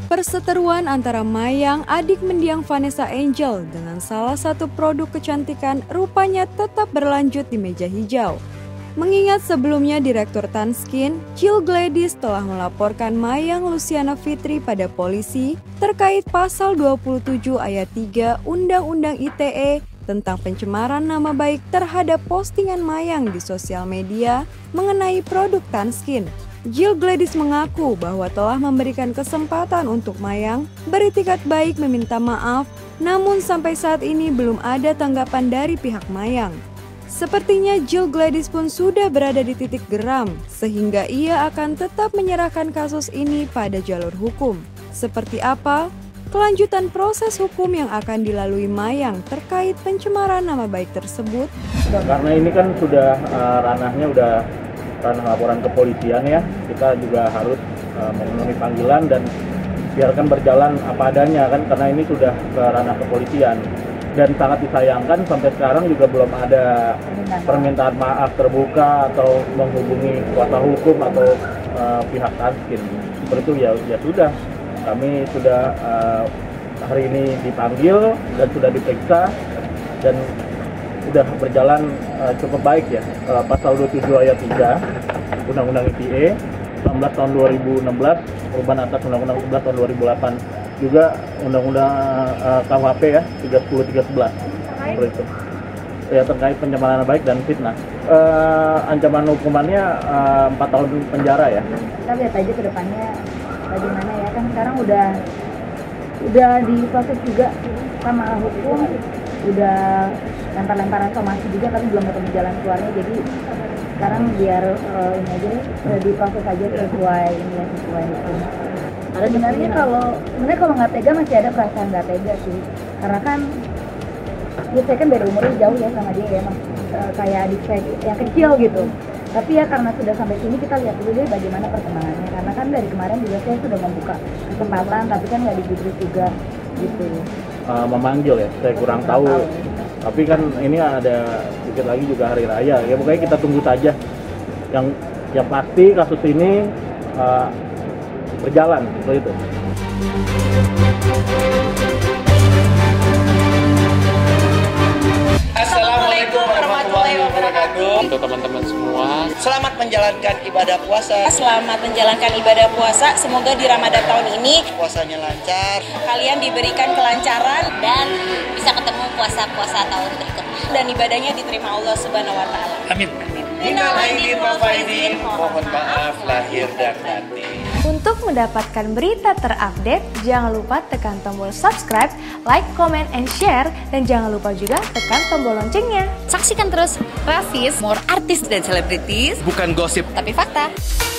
Perseteruan antara Mayang, adik mendiang Vanessa Angel, dengan salah satu produk kecantikan rupanya tetap berlanjut di meja hijau. Mengingat sebelumnya Direktur Tanskin, Jill Gladys telah melaporkan Mayang Luciana Fitri pada polisi terkait pasal 27 ayat 3 Undang-Undang ITE tentang pencemaran nama baik terhadap postingan Mayang di sosial media mengenai produk Tanskin. Jill Gladys mengaku bahwa telah memberikan kesempatan untuk Mayang beritikat baik meminta maaf, namun sampai saat ini belum ada tanggapan dari pihak Mayang. Sepertinya Jill Gladys pun sudah berada di titik geram, sehingga ia akan tetap menyerahkan kasus ini pada jalur hukum. Seperti apa kelanjutan proses hukum yang akan dilalui Mayang terkait pencemaran nama baik tersebut? Karena ini kan sudah ranahnya udah ranah laporan kepolisian ya, kita juga harus memenuhi panggilan dan biarkan berjalan apa adanya kan, karena ini sudah ke ranah kepolisian. Dan sangat disayangkan sampai sekarang juga belum ada permintaan maaf terbuka atau menghubungi kuasa hukum atau pihak Tanskin. Seperti itu ya sudah, kami sudah hari ini dipanggil dan sudah diperiksa dan sudah berjalan cukup baik ya. Pasal 27 ayat 3 Undang-Undang ITE 19 tahun 2016, perubahan atas Undang-Undang 11 tahun 2008, juga Undang-Undang KUHP ya 30-311 seperti itu. Ya, terkait pencemaran nama baik dan fitnah. Ancaman hukumannya 4 tahun penjara ya. Kita lihat aja ke depannya bagaimana ya, kan sekarang udah diproses juga sama hukum, udah lempar-lemparan somasi juga, tapi belum ketemu jalan keluarnya. Jadi sekarang biar ini aja diproses aja sesuai hukum. Sebenarnya kalau nggak tega masih ada perasaan nggak tega sih, karena kan ya saya kan beda umurnya jauh ya sama dia ya, kayak adik saya yang kecil gitu. Tapi ya karena sudah sampai sini kita lihat dulu deh bagaimana perkembangannya, karena kan dari kemarin juga saya sudah membuka kesempatan tapi kan nggak digubris juga gitu. Memanggil ya, saya kurang tahu. Tapi kan ini ada sedikit lagi juga hari raya ya, pokoknya kita tunggu saja. Yang pasti kasus ini berjalan seperti itu. Assalamualaikum warahmatullahi wabarakatuh. Untuk teman-teman semua, selamat menjalankan ibadah puasa. Selamat menjalankan ibadah puasa. Semoga di Ramadan tahun ini puasanya lancar, kalian diberikan kelancaran dan bisa ketemu puasa-puasa tahun berikutnya. Dan ibadahnya diterima Allah Subhanahu wa taala. amin. Minal aidin wal faizin, mohon maaf lahir dan batin. Untuk mendapatkan berita terupdate, jangan lupa tekan tombol subscribe, like, comment, and share, dan jangan lupa juga tekan tombol loncengnya. Saksikan terus Rafis, more artis dan selebritis, Bukan gosip tapi fakta.